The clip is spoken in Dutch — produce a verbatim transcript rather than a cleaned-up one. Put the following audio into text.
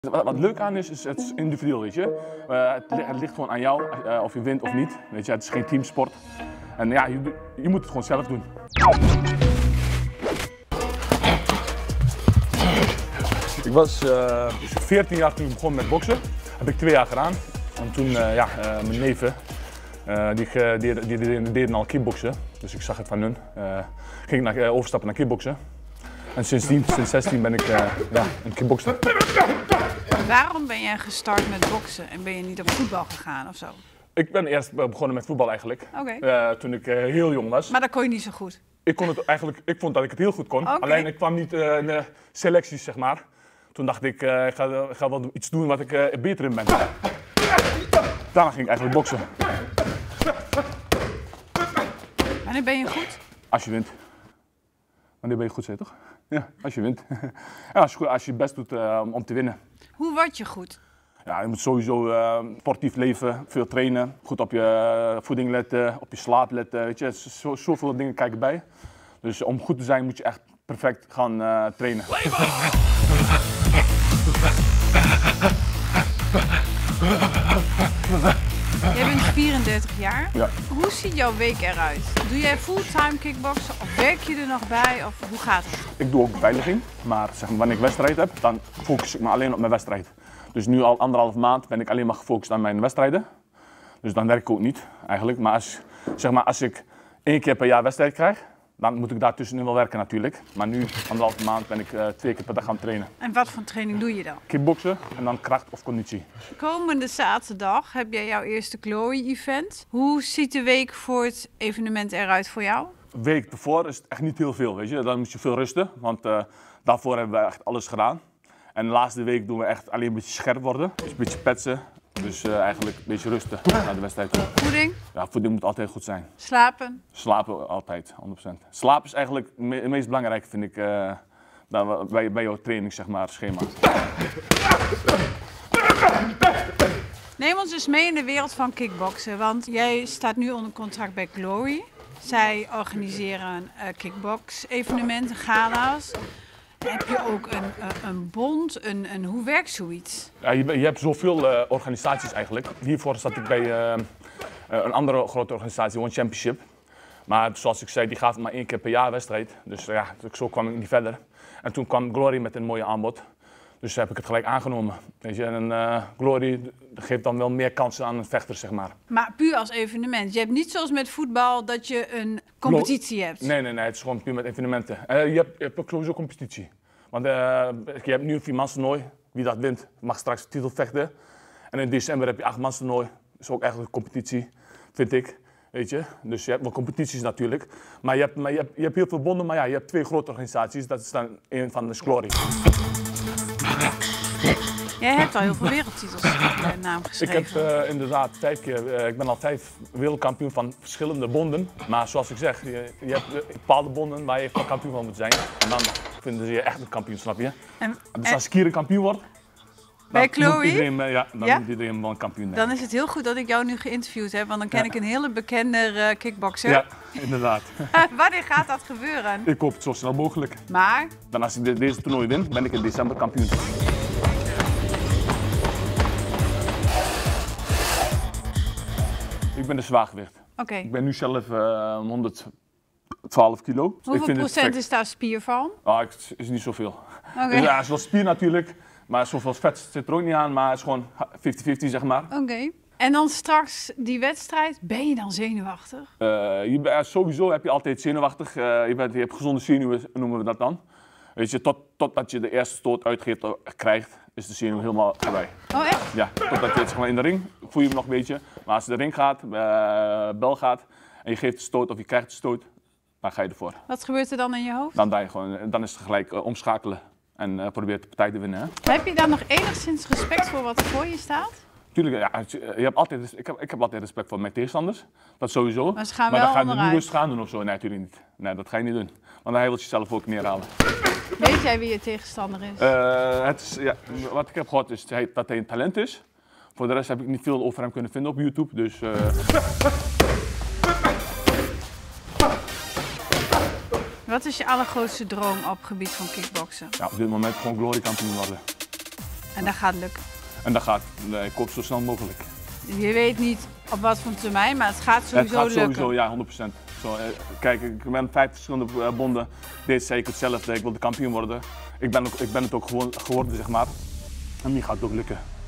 Wat, wat leuk aan is, is het is individueel, weet je. Uh, het, het ligt gewoon aan jou, uh, of je wint of niet. Weet je, het is geen teamsport. En ja, je, je moet het gewoon zelf doen. Ik was uh, veertien jaar toen ik begon met boksen. Heb ik twee jaar gedaan. En toen, uh, ja, uh, mijn neven, uh, die, die, die, die, die deden al kickboksen. Dus ik zag het van hun. Uh, ging ik naar, uh, overstappen naar kickboksen. En sindsdien, sinds zestien ben ik uh, ja, een kickbokser. Waarom ben jij gestart met boksen en ben je niet op voetbal gegaan of zo? Ik ben eerst begonnen met voetbal eigenlijk, okay. uh, toen ik uh, heel jong was. Maar dat kon je niet zo goed? Ik, kon het eigenlijk, ik vond dat ik het heel goed kon, okay. Alleen ik kwam niet uh, in de selecties, zeg maar. Toen dacht ik, uh, ik, ga, ik ga wel iets doen wat ik uh, beter in ben. Daarna ging ik eigenlijk boksen. Wanneer ben je goed? Als je wint. Wanneer ben je goed, zei je toch? Ja, als je wint. Ja, als, je, als je je best doet uh, om te winnen. Hoe word je goed? Ja, je moet sowieso uh, sportief leven, veel trainen, goed op je uh, voeding letten, op je slaap letten. Weet je, zo, zoveel dingen kijken bij. Dus om goed te zijn moet je echt perfect gaan uh, trainen. Jij bent vierendertig jaar. Ja. Hoe ziet jouw week eruit? Doe jij fulltime kickboksen of werk je er nog bij of hoe gaat het? Ik doe ook beveiliging, maar zeg maar, wanneer ik wedstrijd heb, dan focus ik me alleen op mijn wedstrijd. Dus nu al anderhalf maand ben ik alleen maar gefocust aan mijn wedstrijden. Dus dan werk ik ook niet eigenlijk. Maar als, zeg maar, als ik één keer per jaar wedstrijd krijg, dan moet ik daar tussenin wel werken natuurlijk. Maar nu, anderhalf maand, ben ik uh, twee keer per dag gaan trainen. En wat voor training doe je dan? Kickboksen en dan kracht of conditie. Komende zaterdag heb jij jouw eerste Glory-event. Hoe ziet de week voor het evenement eruit voor jou? De week ervoor is het echt niet heel veel, weet je. Dan moet je veel rusten, want uh, daarvoor hebben we echt alles gedaan. En de laatste week doen we echt alleen een beetje scherp worden, dus een beetje petsen. Dus uh, eigenlijk een beetje rusten naar de wedstrijd toe. Voeding? Ja, voeding moet altijd goed zijn. Slapen? Slapen altijd, honderd procent. Slaap is eigenlijk het me meest belangrijke, vind ik, uh, bij, bij jouw training, zeg maar, schema. Neem ons dus mee in de wereld van kickboksen, want jij staat nu onder contract bij Glory. Zij organiseren uh, kickbox-evenementen, gala's. Heb je ook een, een bond? Een, een, hoe werkt zoiets? Ja, je, je hebt zoveel uh, organisaties eigenlijk. Hiervoor zat ik bij uh, een andere grote organisatie, One Championship. Maar zoals ik zei, die gaat maar één keer per jaar wedstrijd. Dus uh, ja, zo kwam ik niet verder. En toen kwam Glory met een mooie aanbod. Dus heb ik het gelijk aangenomen. Weet je, en uh, Glory geeft dan wel meer kansen aan een vechter, zeg maar. Maar puur als evenement? Je hebt niet zoals met voetbal dat je een competitie hebt? Nee, nee, nee, het is gewoon puur met evenementen. Uh, je, hebt, je hebt ook sowieso competitie. Want uh, je hebt nu een viermanstoernooi. Wie dat wint, mag straks de titel vechten. En in december heb je achtmanstoernooi. Dat is ook eigenlijk een competitie, vind ik. Weet je? Dus je hebt wel competities natuurlijk. Maar je hebt, maar je hebt, je hebt heel veel bonden, maar ja, je hebt twee grote organisaties. Dat is dan een van de Glory. Jij hebt al heel veel wereldtitels in je naam geschreven. Ik heb uh, inderdaad vijf keer, uh, ik ben al vijf wereldkampioen van verschillende bonden. Maar zoals ik zeg, je, je hebt uh, bepaalde bonden waar je van kampioen van moet zijn. En dan vinden ze je echt een kampioen, snap je? En, dus als ik hier een kampioen word, bij dan, Glory? Moet iedereen, uh, ja, dan ja? moet iedereen wel een kampioen zijn. Dan is het heel goed dat ik jou nu geïnterviewd heb, want dan ken ja. ik een hele bekende uh, kickbokser. Ja, inderdaad. Wanneer gaat dat gebeuren? Ik hoop het zo snel mogelijk. Maar? Dan als ik de, deze toernooi win, ben ik in december kampioen. Ik ben de zwaargewicht. Okay. Ik ben nu zelf uh, honderdtwaalf kilo. Hoeveel ik vind procent het is daar spier van? Ah, het is niet zoveel. Okay. Ja, het is wel spier natuurlijk, maar zoveel vet zit er ook niet aan. Maar het is gewoon vijftig vijftig, zeg maar. Oké. Okay. En dan straks die wedstrijd, ben je dan zenuwachtig? Uh, je bent, sowieso heb je altijd zenuwachtig. Uh, je, bent, je hebt gezonde zenuwen, noemen we dat dan. Weet je, tot, totdat je de eerste stoot uitgeeft krijgt, is de zenuw helemaal voorbij. Oh echt? Ja, totdat je het zeg maar, in de ring voel je hem nog een beetje. Maar als de ring gaat, uh, bel gaat en je geeft de stoot of je krijgt de stoot, dan ga je ervoor. Wat gebeurt er dan in je hoofd? Dan, je gewoon, dan is het gelijk uh, omschakelen en uh, probeer de partij te winnen. Hè? Heb je daar nog enigszins respect voor wat er voor je staat? Tuurlijk, ja, je hebt altijd, ik, heb, ik heb altijd respect voor mijn tegenstanders, dat sowieso. Maar ze gaan maar wel dan ga je onderuit. nu rustig gaan doen of zo, nee natuurlijk niet. Nee, dat ga je niet doen. Want dan wil je jezelf ook neerhalen. Weet jij wie je tegenstander is? Uh, het is ja, wat ik heb gehoord is dat hij een talent is. Voor de rest heb ik niet veel over hem kunnen vinden op YouTube, dus... Uh... Wat is je allergrootste droom op het gebied van kickboksen? Ja, op dit moment gewoon Glory kampioen worden. En dat gaat lukken? En dat gaat, nee, ik hoop zo snel mogelijk. Je weet niet op wat voor termijn, maar het gaat sowieso lukken. Het gaat lukken. sowieso, ja, honderd procent. Zo, eh, kijk, ik ben vijf verschillende uh, bonden, deed zeker hetzelfde. Ik wilde kampioen worden. Ik ben, ook, ik ben het ook gewoon geworden, zeg maar. En nu gaat het ook lukken.